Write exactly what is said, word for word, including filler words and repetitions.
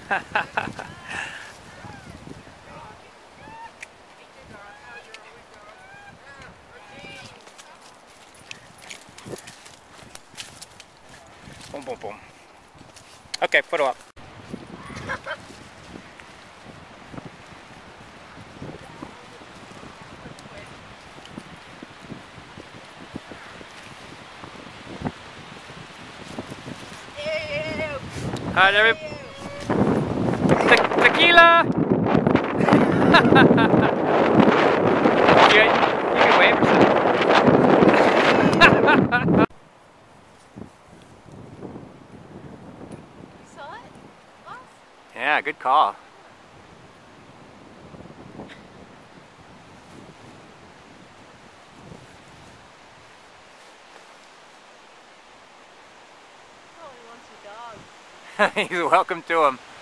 Boom, boom, boom. Okay, photo up. Alright, every Te tequila. you, you can wave or something. You saw it? Boss? Yeah, good call. Oh, he wants your dog. He's welcome to him.